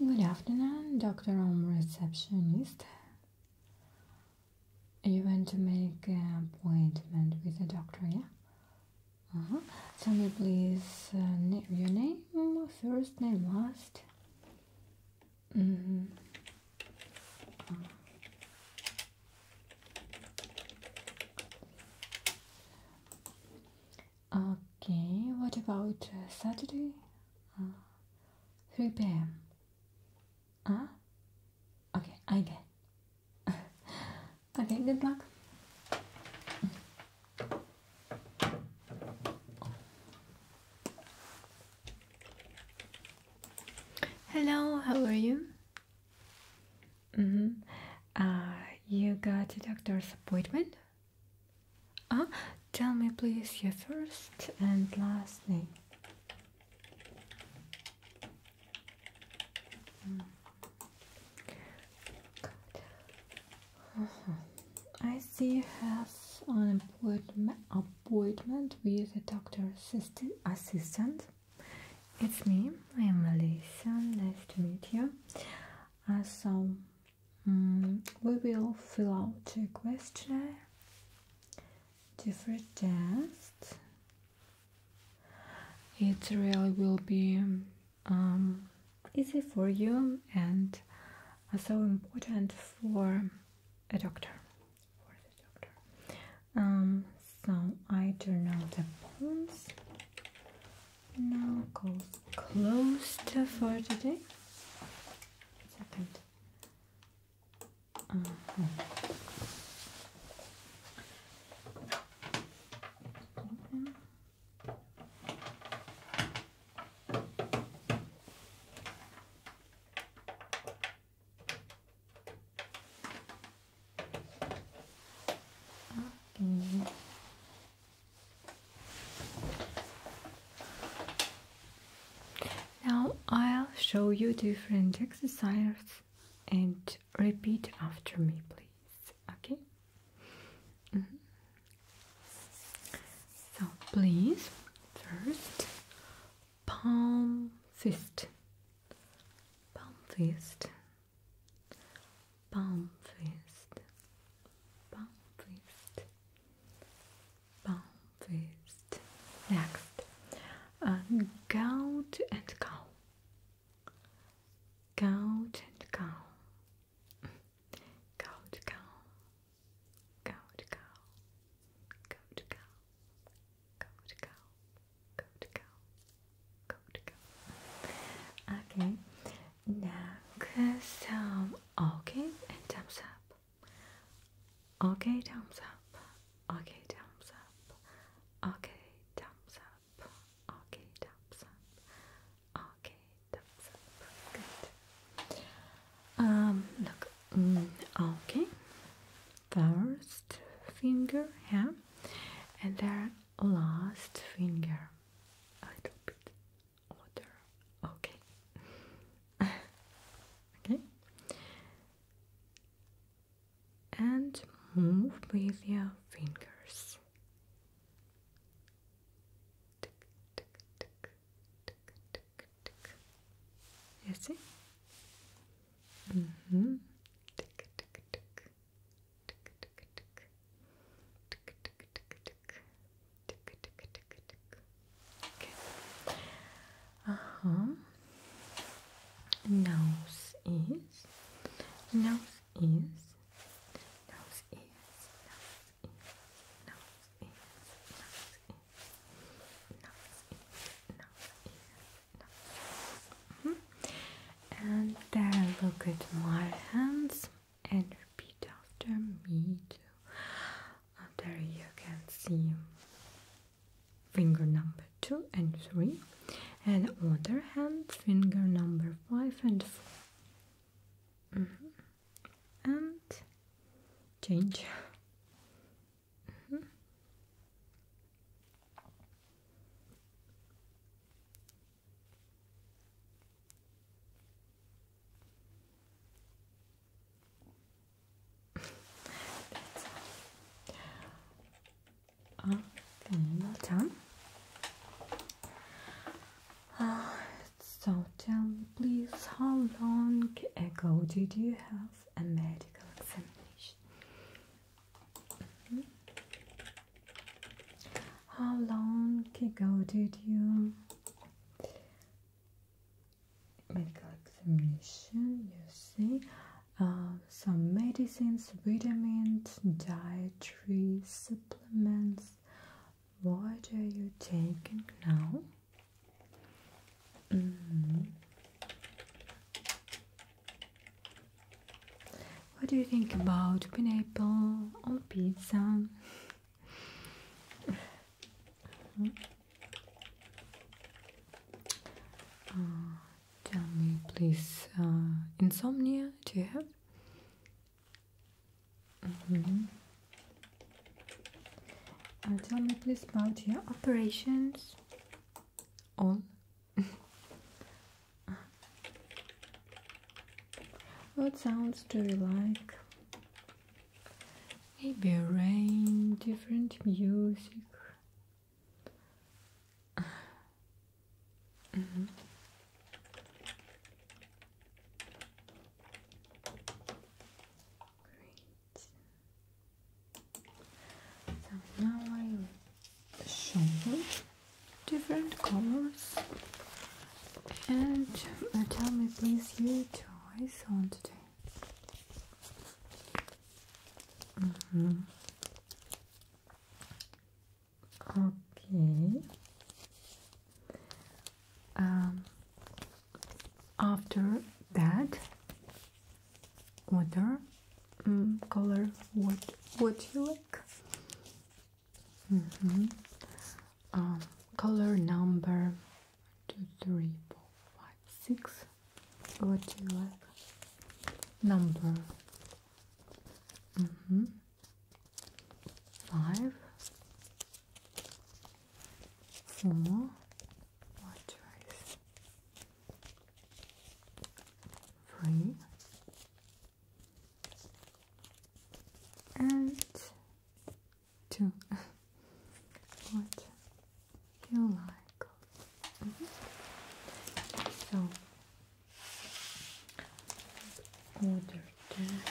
Good afternoon, Dr. Receptionist. You want to make an appointment with the doctor, yeah? Tell me please your name, first name, last. Okay, what about Saturday? 3 p.m. Okay, I get. Okay, good luck. Hello, how are you? You got a doctor's appointment? Tell me please your first and last name. I see you have an appointment with a doctor's assistant. It's me, I am Alicia, nice to meet you. We will fill out a questionnaire, different tests. It really will be easy for you and so important for a doctor. So I turn out the phones. Now closed for today. Second. Now I'll show you different exercises and repeat after me, please. Okay? So please, first, palm fist, palm fist, palm fist, palm fist, palm fist. Next, goat and cow, goat and cow, goat cow, goat cow, goat cow, goat cow, goat cow, goat cow. Okay, next, okay, and thumbs up. Okay, thumbs up. Okay, thumbs up. Okay, thumbs up. Okay, thumbs up. Okay, thumbs up. Good. Look. Okay. First finger here, and their last finger. A little bit order. Okay. Okay. And move with your fingers. Tick, tick, tick, tick, tick, tick. You see? Tick, tick, tick. Tick, tick, tick. Tick, tick, tick, tick. Tick, tick, tick, tick. Okay. Nose is. Nose is. And then look at my hands and repeat after me too. There you can see finger number 2 and 3, and other hand finger number 5 and 4. And change. Okay, well done. did you have a medical examination? How long ago did you medical examination? You see, some medicines, vitamins, dietary supplements. What are you taking now? What do you think about pineapple on pizza? Tell me please, insomnia, do you have? Tell me please about your operations. All. What sounds do you like? Maybe rain, different music. Great. So now I will show you different colors, and tell me please your choice on today. Okay. After that, other color, what you like? Color number 2, 3, 4, 5, 6. What do you like? Number 5, 4. What choice? 3 and 2. What you like? So order that.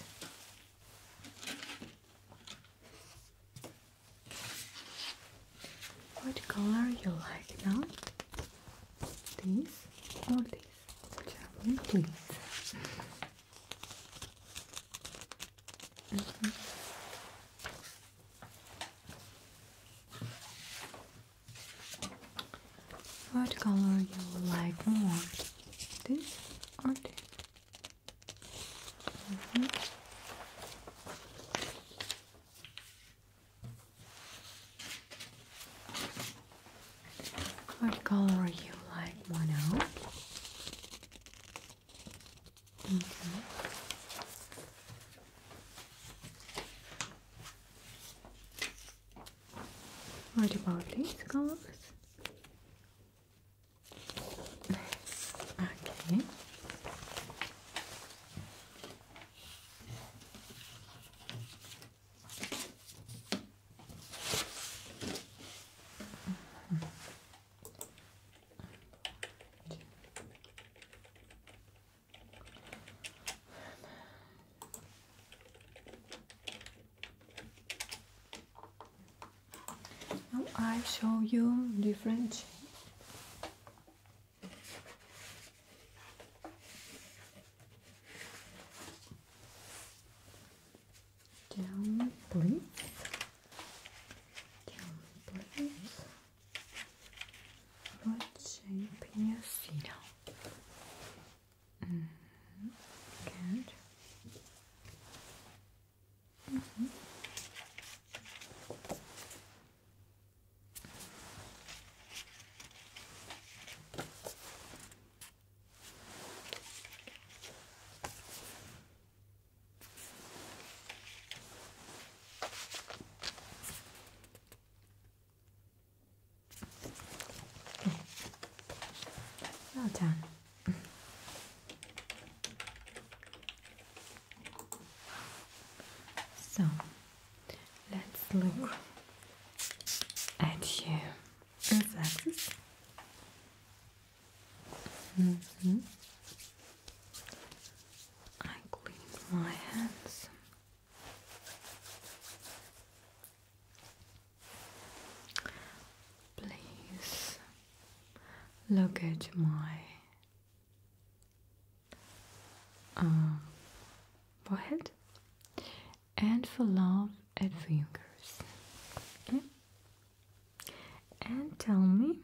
What color you like now? This or this? Tell me please. What color you like more? This or this? What color you like more now? What about these colors? Okay. Now I show you different shapes. Tell me please. What shape you see now? Good. Well done. So let's look at your reflexes. look at my forehead and follow at fingers. Okay? And tell me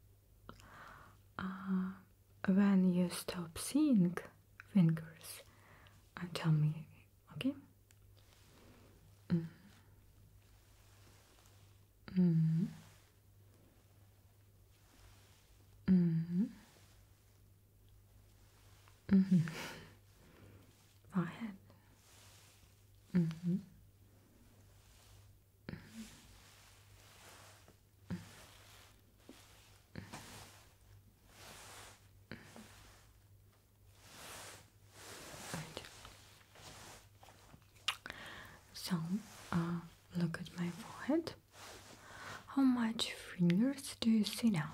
when you stop seeing fingers. Tell me, okay? Mm. Mm. Mm. Mm-hmm. Go ahead. Mm-hmm. Right. So, look at my forehead. How much fingers do you see now?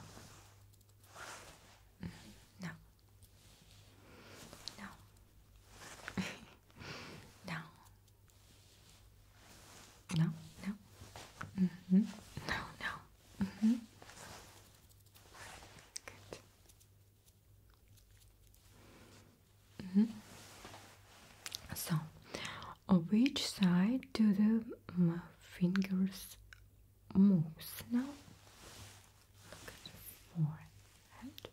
No. No. No. No. No. Mm-hmm. No. No. Mm-hmm. Good. Mm-hmm. So, on which side do the fingers moves now? Look at the forehead.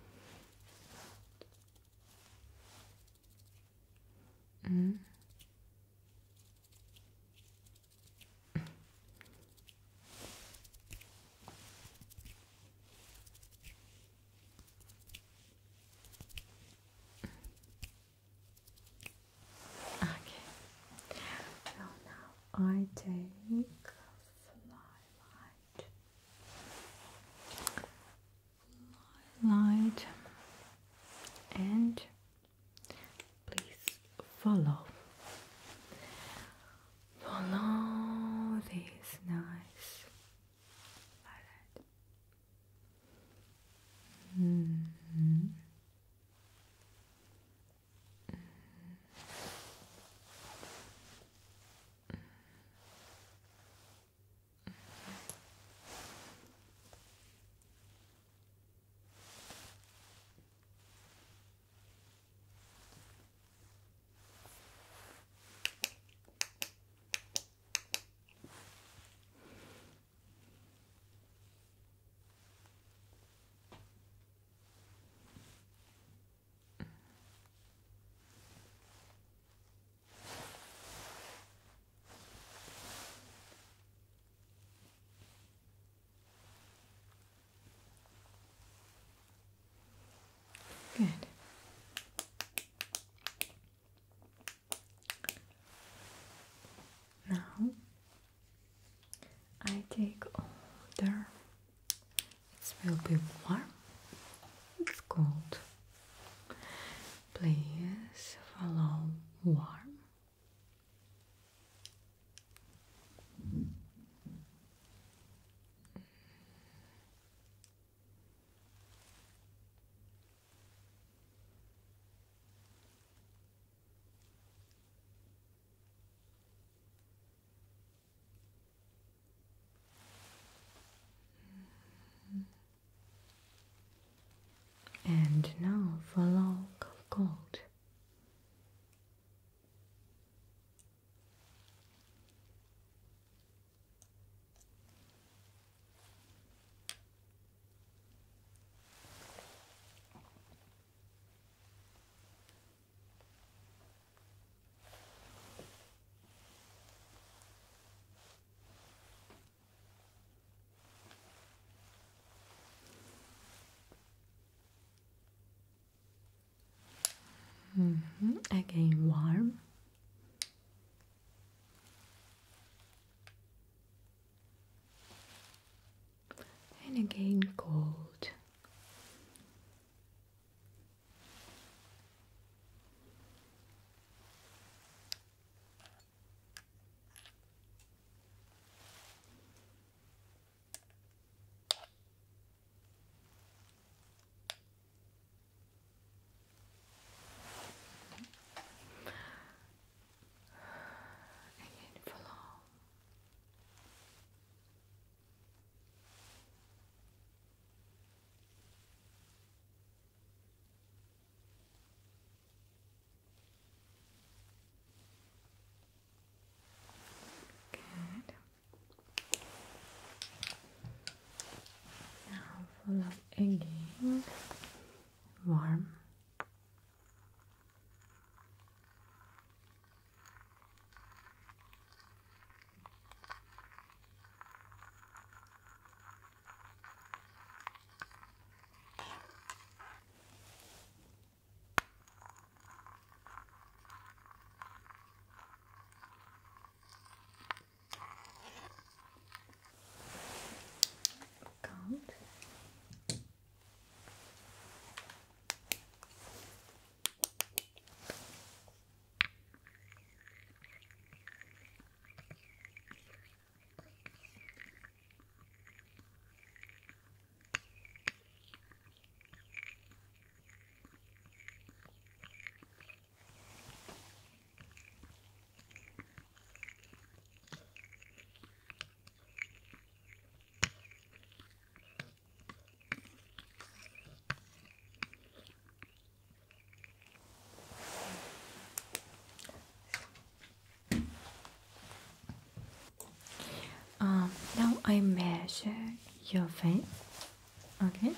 Mm. Okay. So now I take light and please follow this nice light. Mm-hmm. Good. Now I take older. It will be warm. It's cold. Please follow warm. And now follow cold. Again warm. And again cold. Again follow. again warm. Cold. Now I measure your face, okay?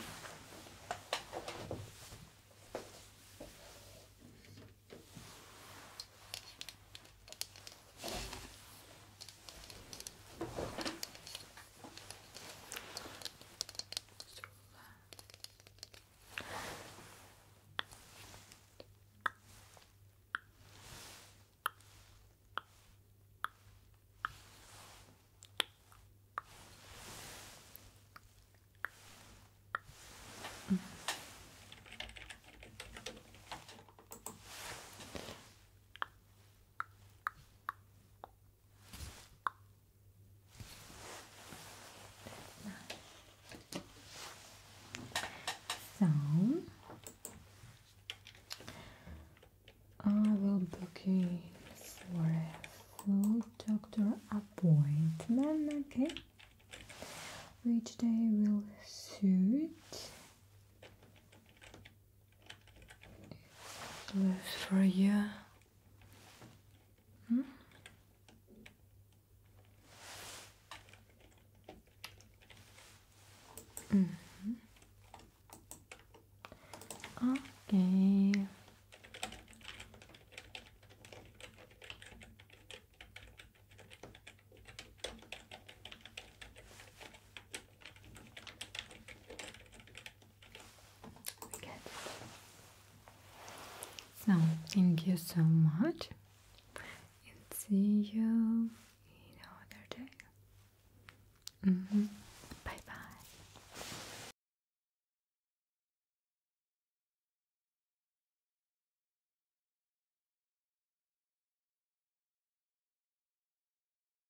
So I will book you for a full doctor appointment, okay? Which day will suit? It's for you. Hmm? Okay. Get it. So, thank you so much, and see you another day.